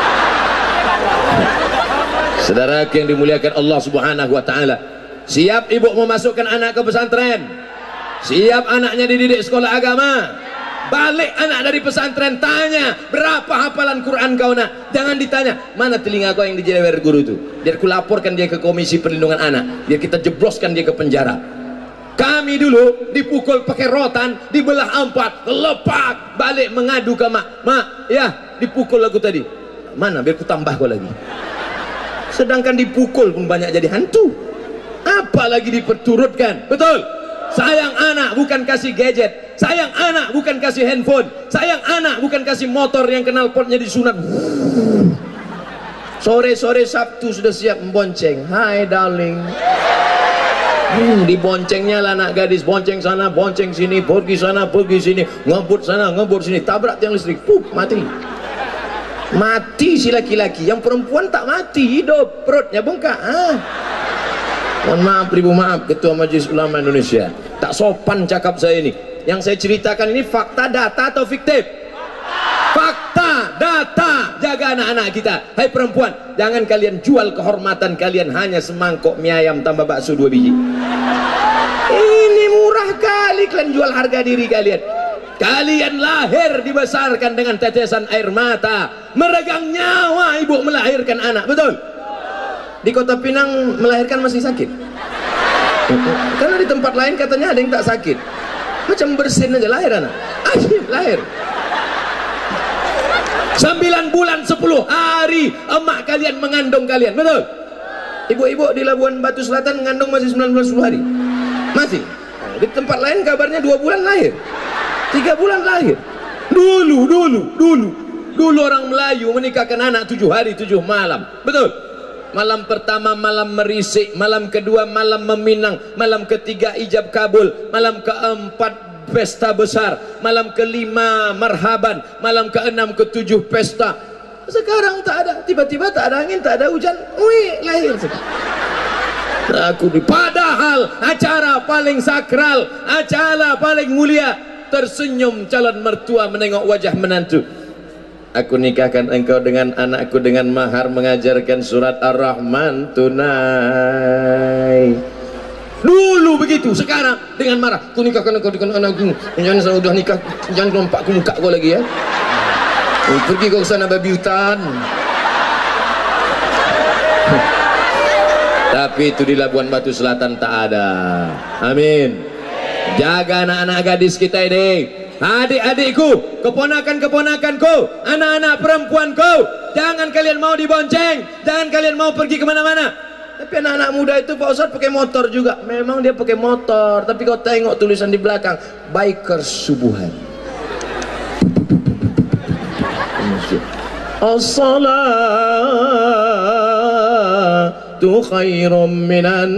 Saudara yang dimuliakan Allah Subhanahu wa taala, siap ibu memasukkan anak ke pesantren? Siap anaknya dididik sekolah agama? Balik anak dari pesantren, tanya berapa hafalan Quran kau nak? Jangan ditanya mana telinga kau yang dijewer guru itu, biar kulaporkan dia ke Komisi Perlindungan Anak, biar kita jebloskan dia ke penjara. Kami dulu dipukul pakai rotan, dibelah empat, lepak, balik mengadu ke mak, mak, ya dipukul aku tadi, mana biar ku tambah kau lagi. Sedangkan dipukul pun banyak jadi hantu, apalagi diperturutkan. Betul, sayang anak bukan kasih gadget, sayang anak bukan kasih handphone, sayang anak bukan kasih motor yang kenal potnya disunat. Sore-sore Sabtu sudah siap membonceng, hai darling. Hmm, diboncengnya lah anak gadis, bonceng sana, bonceng sini, pergi sana, pergi sini, ngebut sana, ngebut sini, tabrak tiang listrik, pup, mati. Mati si laki-laki, yang perempuan tak mati, hidup, perutnya bengkak. Ah. Mohon maaf, ribu maaf, Ketua Majelis Ulama Indonesia, tak sopan cakap saya ini. Yang saya ceritakan ini fakta, data atau fiktif? Fakta, data. Jaga anak-anak kita. Hai perempuan, jangan kalian jual kehormatan kalian hanya semangkok mie ayam tambah bakso dua biji. Ini murah kali kalian jual harga diri kalian. Kalian lahir dibesarkan dengan tetesan air mata, meregang nyawa ibu melahirkan anak, betul? di Kota Pinang melahirkan masih sakit? Karena di tempat lain katanya ada yang tak sakit. Macam bersin aja lahir anak. Asyik lahir. Sembilan bulan sepuluh hari emak kalian mengandung kalian, betul? Ibu-ibu di Labuan Batu Selatan mengandung masih sembilan bulan sepuluh hari. Masih. Di tempat lain kabarnya dua bulan lahir, tiga bulan lahir. Dulu, dulu, dulu, dulu orang Melayu menikahkan anak tujuh hari tujuh malam, betul? Malam pertama malam merisik, malam kedua malam meminang, malam ketiga ijab kabul, malam keempat pesta besar, malam kelima marhaban, malam keenam ketujuh pesta. Sekarang tak ada, tiba-tiba tak ada angin, tak ada hujan, wih lahir. Aku di padahal acara paling sakral, acara paling mulia, tersenyum calon mertua menengok wajah menantu. Aku nikahkan engkau dengan anakku dengan mahar mengajarkan surat Ar-Rahman tunai. Dulu begitu, sekarang dengan marah. Aku nikahkan engkau dengan anakku. Jangan saya udah nikah, jangan lompat aku muka kau lagi ya. Oh, pergi kau ke sana babi hutan. Tapi itu di Labuan Batu Selatan tak ada. Amin. Jaga anak-anak gadis kita ini. Adik-adikku, keponakan-keponakanku, anak-anak perempuanku, jangan kalian mau dibonceng, jangan kalian mau pergi kemana-mana. Tapi anak-anak muda itu Pak Ustadz pakai motor juga. Memang dia pakai motor, tapi kau tengok tulisan di belakang, biker subuhan. As-salatu khairum minan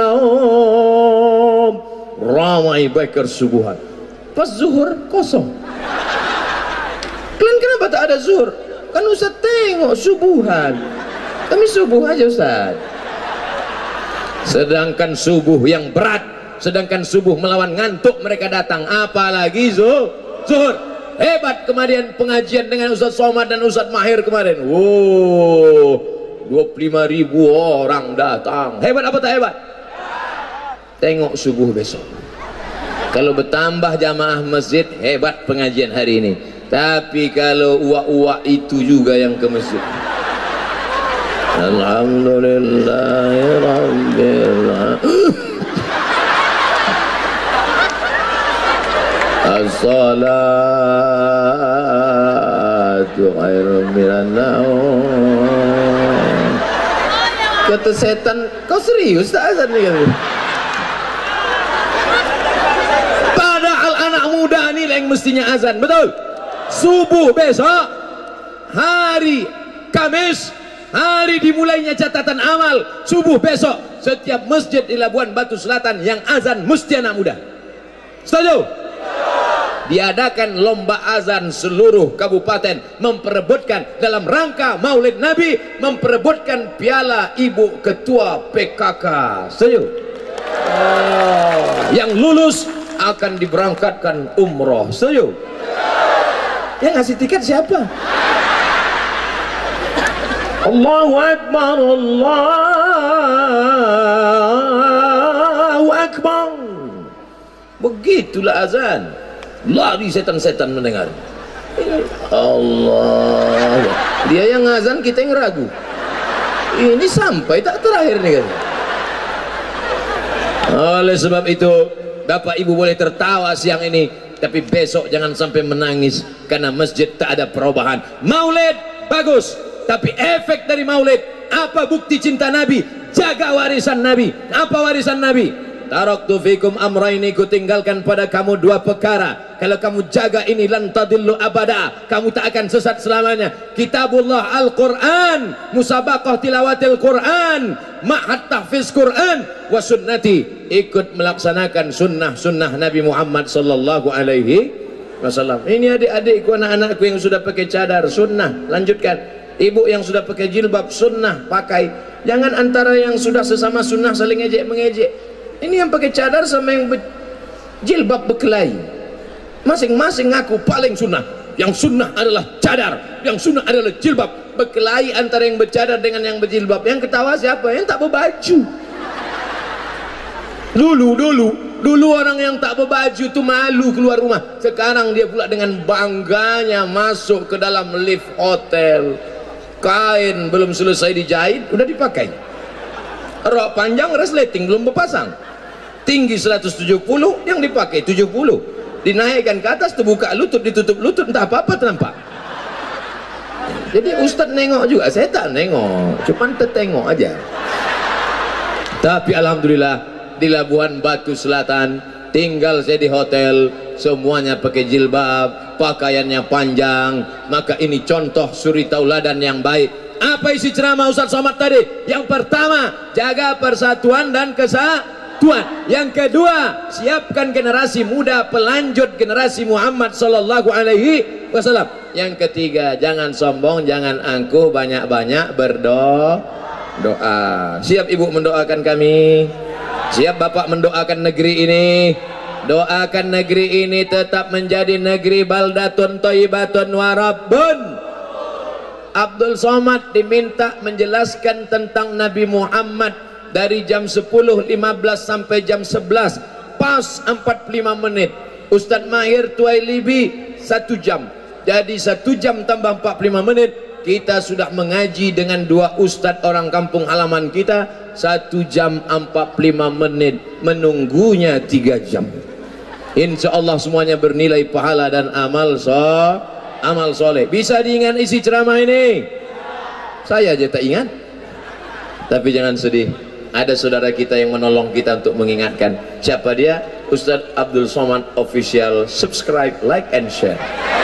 naum. Ramai biker subuhan. Pas zuhur kosong. Kalian kenapa tak ada zuhur? Kan Ustaz tengok subuhan. Kami subuh aja Ustaz. Sedangkan subuh yang berat, sedangkan subuh melawan ngantuk mereka datang, apalagi zuhur. Zuhur. Hebat kemarin pengajian dengan Ustaz Somad dan Ustaz Mahir kemarin. Wow, dua puluh lima ribu orang datang. Hebat apa tak hebat? Tengok subuh besok. Kalau bertambah jamaah masjid, hebat pengajian hari ini. Tapi kalau uak-uak itu juga yang ke masjid. Alhamdulillahirabbil alamin. As-salatu khairun minan naum. Kata setan, kau serius tak azan ni? Muda ni yang mestinya azan, betul? Subuh besok, hari Kamis, hari dimulainya catatan amal. Subuh besok, setiap masjid di Labuan Batu Selatan yang azan mesti anak muda. Setuju? Diadakan lomba azan seluruh kabupaten, memperebutkan dalam rangka Maulid Nabi, memperebutkan piala Ibu Ketua P K K. Setuju? Oh. Yang lulus akan diberangkatkan umroh. Setuju? Yang ngasih tiket siapa? Allahu Akbar, Allahu Akbar. Begitulah azan. Lari setan-setan mendengar. Allah. Dia yang azan, kita yang ragu. Ini sampai tak terakhir nih kan. Oleh sebab itu, Bapak Ibu boleh tertawa siang ini, tapi besok jangan sampai menangis karena masjid tak ada perubahan. Maulid bagus, tapi efek dari maulid apa? Bukti cinta Nabi, jaga warisan Nabi. Apa warisan Nabi? Taraktu fikum amraini, ku tinggalkan pada kamu dua perkara. Kalau kamu jaga ini lan tadillu abada, kamu tak akan sesat selamanya. Kitabullah Al-Quran, musabaqah tilawatil Quran, ma'had tahfiz Quran, wa sunnati, ikut melaksanakan sunnah-sunnah Nabi Muhammad sallallahu alaihi wasallam. Ini adik-adikku, anak-anakku yang sudah pakai cadar, sunnah, lanjutkan. Ibu yang sudah pakai jilbab, sunnah, pakai. Jangan antara yang sudah sesama sunnah saling ejek-mengejek. Ini yang pakai cadar sama yang jilbab berkelahi. Masing-masing ngaku paling sunnah. Yang sunnah adalah cadar, yang sunnah adalah jilbab. Berkelahi antara yang bercadar dengan yang berjilbab. Yang ketawa siapa? Yang tak berbaju. Dulu, dulu, dulu orang yang tak berbaju itu malu keluar rumah. Sekarang dia pula dengan bangganya masuk ke dalam lift hotel. Kain belum selesai dijahit, udah dipakai. Rok panjang resleting belum berpasang, tinggi seratus tujuh puluh, yang dipakai tujuh puluh, dinaikkan ke atas, terbuka lutut, ditutup lutut, entah apa-apa nampak. Jadi Ustadz nengok juga, saya tak nengok, cuman tertengok aja. Tapi alhamdulillah di Labuhan Batu Selatan, tinggal saya di hotel, semuanya pakai jilbab, pakaiannya panjang, maka ini contoh suri tauladan yang baik. Apa isi ceramah Ustadz Somad tadi? Yang pertama, jaga persatuan dan kesatuan. Yang kedua, siapkan generasi muda pelanjut generasi Muhammad sallallahu alaihi wasallam. Yang ketiga, jangan sombong, jangan angkuh, banyak-banyak berdoa. Doa. Siap ibu mendoakan kami? Siap bapak mendoakan negeri ini? Doakan negeri ini tetap menjadi negeri baldatun thayyibatun warabbun. Abdul Somad diminta menjelaskan tentang Nabi Muhammad dari jam sepuluh lima belas sampai jam sebelas, pas empat puluh lima menit. Ustadz Mahir Tuwailibi satu jam, jadi satu jam tambah empat puluh lima menit, kita sudah mengaji dengan dua ustadz orang kampung halaman kita, satu jam empat puluh lima menit, menunggunya tiga jam. Insya Allah semuanya bernilai pahala dan amal so amal soleh. Bisa diingat isi ceramah ini? Saya aja tak ingat. Tapi jangan sedih, ada saudara kita yang menolong kita untuk mengingatkan. Siapa dia? Ustadz Abdul Somad Official. Subscribe, like and share.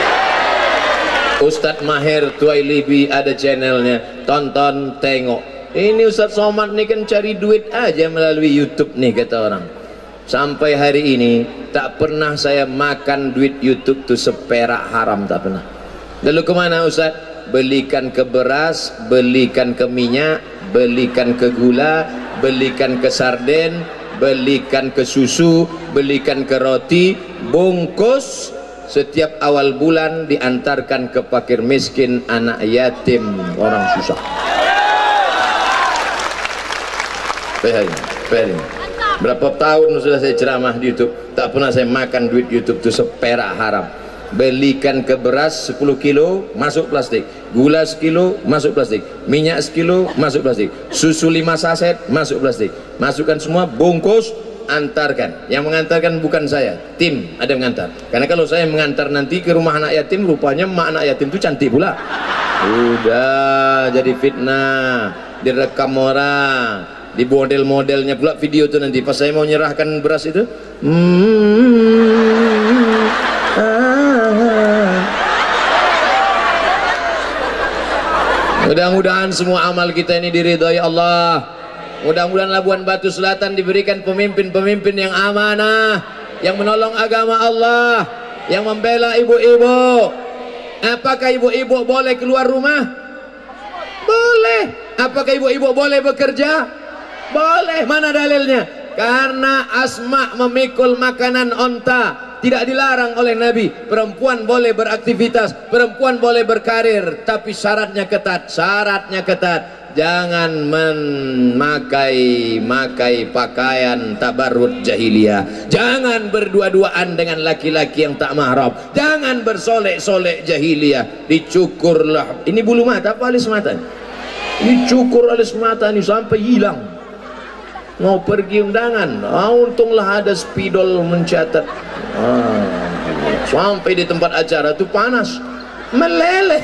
Ustadz Mahir Tuwailibi ada channelnya, tonton, tengok. Ini Ustadz Somad nih kan cari duit aja melalui YouTube nih kata orang. Sampai hari ini tak pernah saya makan duit YouTube tuh seperak haram, tak pernah. Lalu kemana Ustaz? Belikan ke beras, belikan ke minyak, belikan ke gula, belikan ke sarden, belikan ke susu, belikan ke roti, bungkus, setiap awal bulan diantarkan ke fakir miskin, anak yatim, orang susah. Pehari, pehari. Berapa tahun sudah saya ceramah di YouTube, tak pernah saya makan duit YouTube itu seperak haram. Belikan ke beras sepuluh kilo masuk plastik, gula sekilo masuk plastik, minyak sekilo masuk plastik, susu lima saset masuk plastik. Masukkan semua, bungkus, antarkan. Yang mengantarkan bukan saya, tim ada yang mengantar. Karena kalau saya mengantar nanti ke rumah anak yatim, rupanya emak anak yatim itu cantik pula. Udah jadi fitnah, direkam orang, di model-modelnya pula video itu nanti pas saya mau nyerahkan beras itu. Hmm, ah. Mudah-mudahan semua amal kita ini diridhai Allah. Mudah-mudahan Labuhan Batu Selatan diberikan pemimpin-pemimpin yang amanah, yang menolong agama Allah, yang membela ibu-ibu. Apakah ibu-ibu boleh keluar rumah? Boleh. Apakah ibu-ibu boleh bekerja? Boleh. Mana dalilnya? Karena Asma memikul makanan onta tidak dilarang oleh Nabi. Perempuan boleh beraktivitas, perempuan boleh berkarir, tapi syaratnya ketat. Syaratnya ketat. Jangan memakai makai pakaian tabarrut jahiliyah. Jangan berdua-duaan dengan laki-laki yang tak mahram. Jangan bersolek-solek jahiliyah. Dicukurlah. Ini bulu mata apa alis mata? Dicukur alis mata ini sampai hilang. Mau pergi undangan, ah, untunglah ada spidol mencatat. Ah, sampai di tempat acara itu panas, meleleh.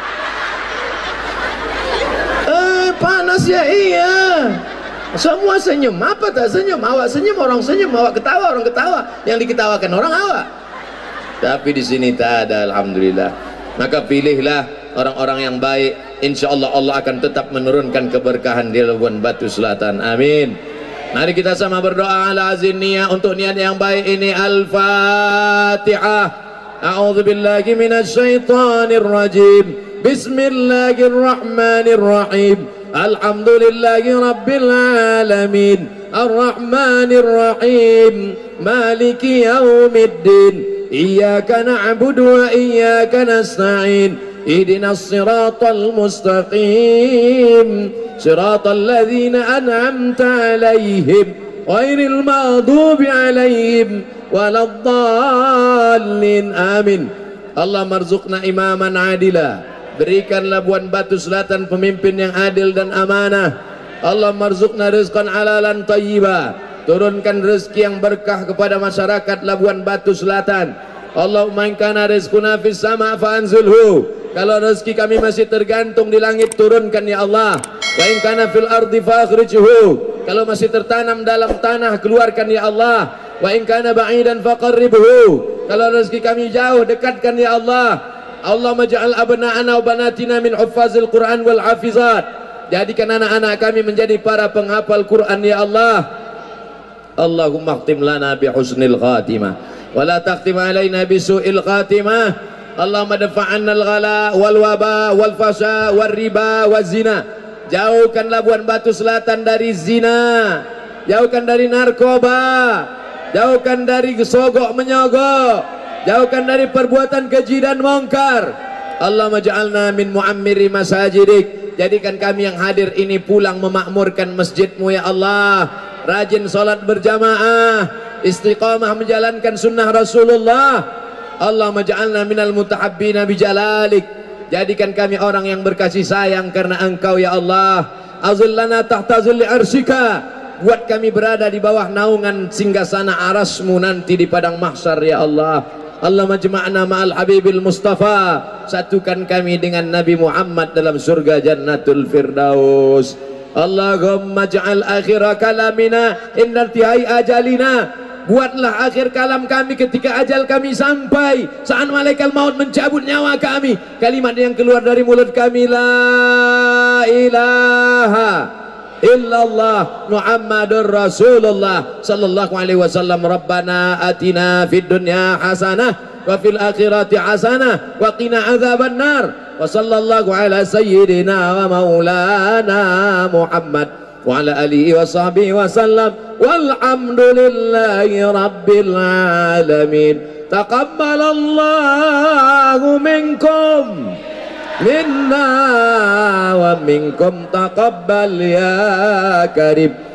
Eh, panas ya, iya. Semua senyum, apa tak senyum? Awak senyum, orang senyum, awak ketawa, orang ketawa. Yang diketawakan orang awak. Tapi di sini tak ada, alhamdulillah. Maka pilihlah orang-orang yang baik. Insya Allah Allah akan tetap menurunkan keberkahan di Labuhan Batu Selatan. Amin. Mari kita sama berdoa ala azin niyah untuk niat yang baik ini. Al-Fatihah. A'udzu billahi minasy syaithanir rajim. Bismillahirrahmanirrahim. Alhamdulillahi rabbil alamin. Ar-Rahmanir Rahim. Maliki yaumiddin. Iyyaka na'budu wa iyyaka nasta'in. اهدنا الصراط المستقيم صراط الذين أنعمت عليهم غير المغضوب عليهم ولا الضالين آمين. Allah marzuqna imaman adila. Berikan Labuhan Batu Selatan pemimpin yang adil dan amanah. Allah marzuqna rizqan halalan tayyiba. Turunkan rezeki yang berkah kepada masyarakat Labuan Batu Selatan. Allahumma in kana rizquna fis sama' fa anzilhu. Kalau rezeki kami masih tergantung di langit, turunkan ya Allah. Wa in kana fil ardi fa akhrijhu. Kalau masih tertanam dalam tanah, keluarkan ya Allah. Wa in kana ba'idan fa qarribhu. Kalau rezeki kami jauh, dekatkan ya Allah. Allahumma ja'al abna'ana wa banatina min huffazil Qur'an wal hafizat. Jadikan anak-anak kami menjadi para penghafal Quran ya Allah. Allahumma khtim lana bi husnil khatimah wa la takhtim alaina bi su'il khatimah. Allahumma dafa'anna al-ghala wal waba wal fasha wal riba wal zina. Jauhkan Labuan Batu Selatan dari zina, jauhkan dari narkoba, jauhkan dari sogok menyogok, jauhkan dari perbuatan keji dan mungkar. Allahumma ja'alna min mu'ammiri masajidik. Jadikan kami yang hadir ini pulang memakmurkan masjidmu ya Allah. Rajin salat berjamaah, istiqamah menjalankan sunnah Rasulullah. Allahumma ja'alna minal mutahabbina bijalalik. Jadikan kami orang yang berkasih sayang karena Engkau ya Allah. Azillana tahta zilli arsyika. Buat kami berada di bawah naungan singgasana arasmu nanti di padang mahsyar ya Allah. Allahumma jama'na ma'al habibil Mustafa. Satukan kami dengan Nabi Muhammad dalam surga Jannatul Firdaus. Allahumma ja'al akhira kalamina inna tihai ajalina. Buatlah akhir kalam kami ketika ajal kami sampai, saat malaikat maut mencabut nyawa kami, kalimat yang keluar dari mulut kami, la ilaha illallah Muhammadur Rasulullah sallallahu alaihi wasallam. Rabbana atina fid dunya hasanah wa fil akhirati hasanah wa qina adzabannar. Wa sallallahu ala sayyidina wa maulana Muhammad wa ala alihi wa sahbihi wa sallam. Walhamdulillahi rabbil alamin. Taqabbalallahu minkum minna wa minkum taqabbal ya karim.